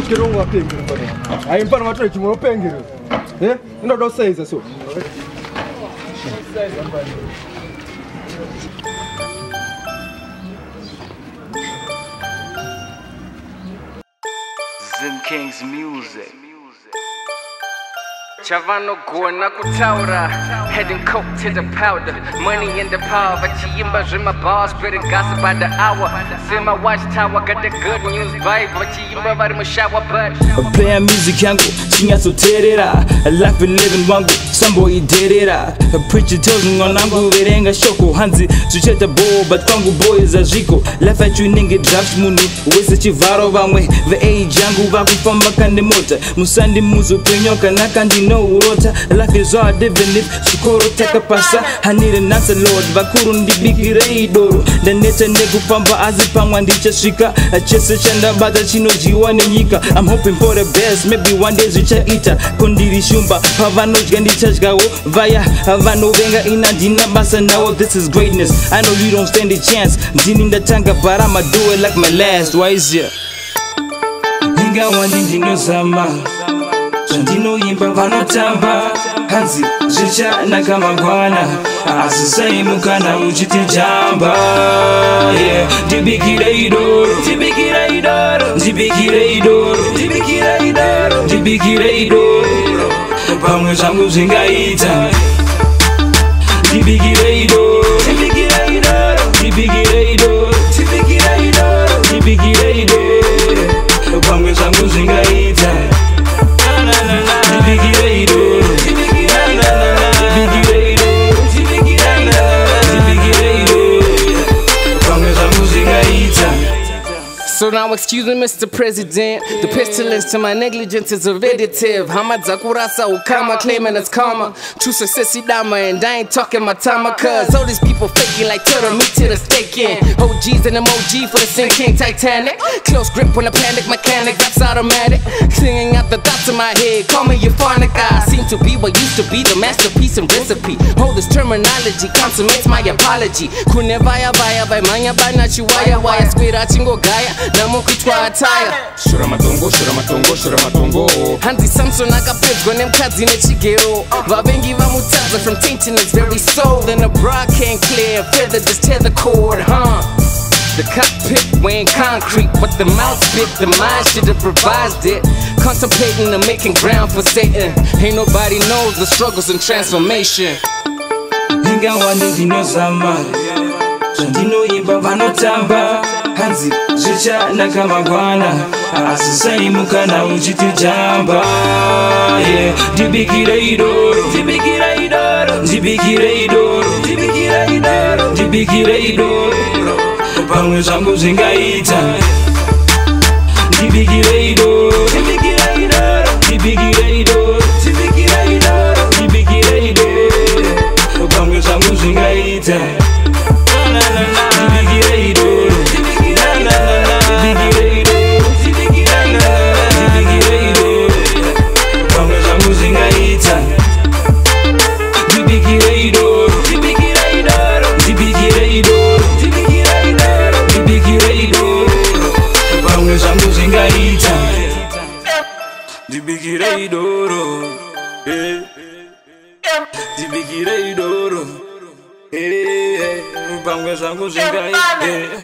Get on thing. I am part of my church, you want to pay you. Yeah? You know, don't say so. Zim King's music. Chavano Guana Kutaura, heading coke to the powder, money in the power. Vachiyimba in my bars, spreading gossip by the hour. See my watchtower, got the good news vibe. Vachiyimba by the shower, but playing music yangu, singa so terera. Life and living wangu, some boy did it. A preacher tells me on angu verenga shoko hanzi. Sucheta bo, but kwangu boy is a ziko. Laugh at you nigga draft munu, wese chivaro vamwe. The age yangu vaku famba kande mota. Musandi muzu penyoka nakandi no urota. Life is hard even if sukoro taka pasa. I need an answer Lord, vakuru ndibikire idoro. The neta negu pamba azipangwa ndicha shika. A chese chanda bata chino jiwane nyika. I'm hoping for the best, maybe one day zicha ita. Kondiri shumba, pavano jgandi chachgawo. Vaya, havano venga inandina basa now. This is greatness, I know you don't stand a chance. Zininda tanga but I'ma do it like my last. Why is ya? Ninga wandindino sama. Chandino yimba vano tamba. Hanzi, zicha nakamangwana. Asisai mukana uchiti jamba. Yeah, dibikire idoro. Dibikire idoro. Dibikire idoro. Dibikire idoro. Dibikire idoro. Pamwe zangu zingaita. Dibikire idoro. Dibikire idoro. Dibikire idoro. Dibikire idoro. Dibikire idoro. Pamwe zangu zingaita. Dibikire idoro. So now excuse me Mr. President, the pestilence to my negligence is repetitive. Hamazakurasa ukama claiming it's karma. True success idama and I ain't talking my time. Cause all these people faking like turtle meat to the steak in. OGs and emoji for the Sin King Titanic. Close grip when I panic mechanic, that's automatic. Singing out the thoughts in my head, call me euphonic. I seem to be what used to be the masterpiece and recipe. Hold this terminology, consummates my apology. Kunevaya vaya vai manya bana chiwaya waya squira chingo gaya. Namo kuchwa attire. Shura matongo. Hanzi Samson akapezwa nemkadzi nechigero. Vavengi vamutaza from tainting his very soul. Then the bra can't clear, feather just tear the cord, huh? The cockpit weighing concrete, but the mouth spit, the mind should have revised it. Contemplating the making ground for Satan. Ain't nobody knows the struggles and transformation. Ninga wandindino sama. Chandino yimba vano tamba. Hanzi, zicha nakamangwana. Asisai mukana uchiti jamba. Yeah, dibikire idoro. Dibikire idoro. Dibikire idoro. Dibikire idoro. Dibikire idoro. Pamwe zangu zingaita. Dibikire idoro. Dibikire idoro. Dibikire idoro. Dibikire idoro. Dibikire idoro. Pamwe zangu zingaita. Dibikire idoro. Dibikire idoro, dibikire idoro, pamwe zangu zingaita.